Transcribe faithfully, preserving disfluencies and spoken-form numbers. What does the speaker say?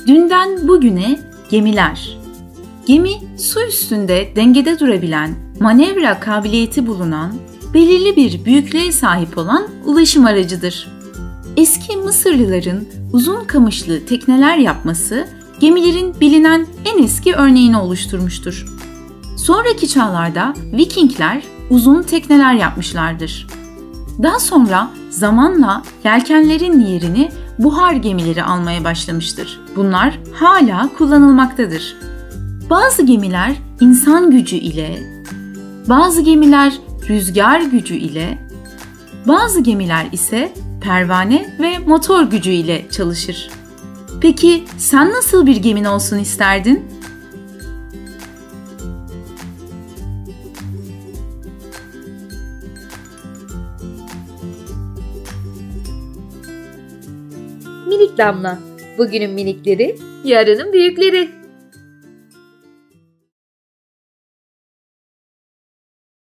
Dünden bugüne gemiler. Gemi, su üstünde dengede durabilen, manevra kabiliyeti bulunan, belirli bir büyüklüğe sahip olan ulaşım aracıdır. Eski Mısırlıların uzun kamışlı tekneler yapması, gemilerin bilinen en eski örneğini oluşturmuştur. Sonraki çağlarda Vikingler uzun tekneler yapmışlardır. Daha sonra zamanla yelkenlerin yerini buhar gemileri almaya başlamıştır. Bunlar hala kullanılmaktadır. Bazı gemiler insan gücü ile, bazı gemiler rüzgar gücü ile, bazı gemiler ise pervane ve motor gücü ile çalışır. Peki sen nasıl bir gemin olsun isterdin? Minik damla, bugünün minikleri, yarının büyükleri.